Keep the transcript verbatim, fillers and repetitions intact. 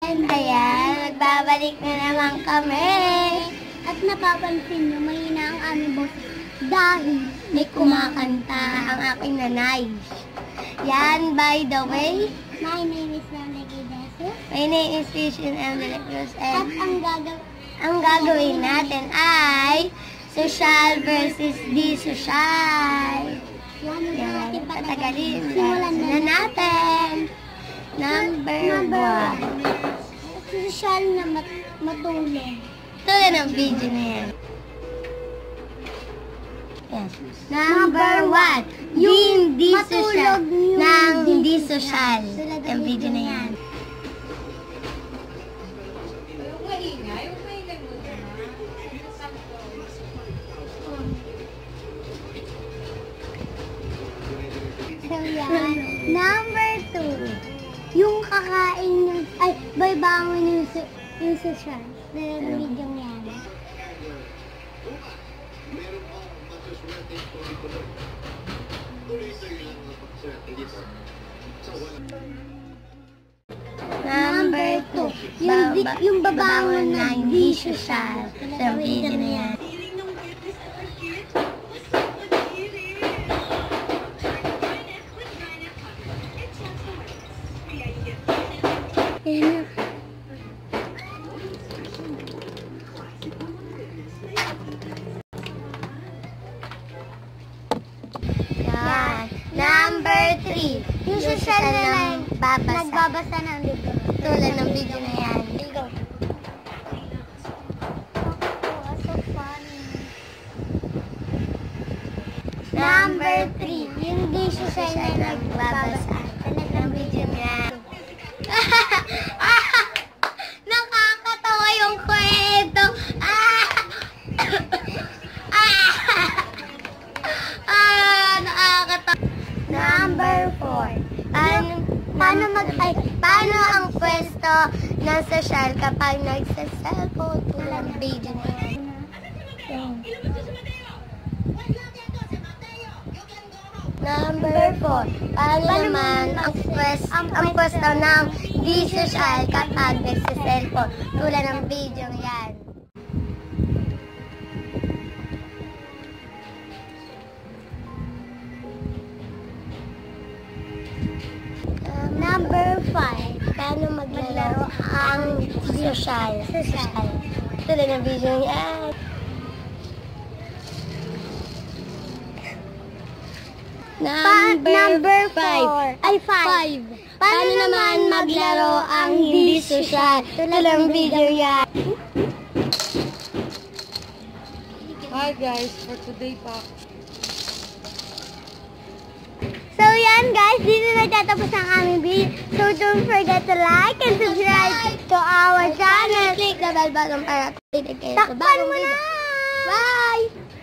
And ayan, nagbabalik na naman kami. At napapansin nyo, mahina ang aming boses dahil may kumakanta ang aking nanay. Yan, by the way, my name is Nanda Gidesus. My name is Vision M. De La Cruz. At ang, gagaw ang gagawin natin ay social versus di-social. Yan, yan, patagalin. Simulan na natin. Number, Number one. Social na mat matulog. Ito na ang video na yan. Yes. Number one. Yung hindi social. Nang hindi social. Yung video na yan. So yan. Number two. Yung kakain yung, ay, baybangon yung, yung social. Yung video yan. Number two. Yung, ba yung babangon na hindi social. Yung video na yan. Yan. Number three. Yung social na lang nagbabasa ng libro. Tulad ng video na yan. Go. Oh, so funny. Number three. Yung di social na nagbabasa ng video na yan. Nakakatawa yung kwento. Ah! Ah! Nakakatawa. Number four. Paano, paano mag ay, paano ang pwesto ng social kapag nagsa-cellphone tulad ng video na yan? Number four. Paano, paano naman ang pwesto, ang pwesto ng di social kapag nagsa-cellphone tulad ng video yan? Number five. Paano maglaro ang social? Social. Tulad ng video yan. Number, number five. Ay, five. five. Paano, Paano naman maglaro ang hindi social? Tulad ng video yan. Hi guys, for today pa. So yan guys, dito nagtatapos ang aming video. So don't forget to like and subscribe to our channel. Click the bell button para updated kayo sa bagong video. Bye!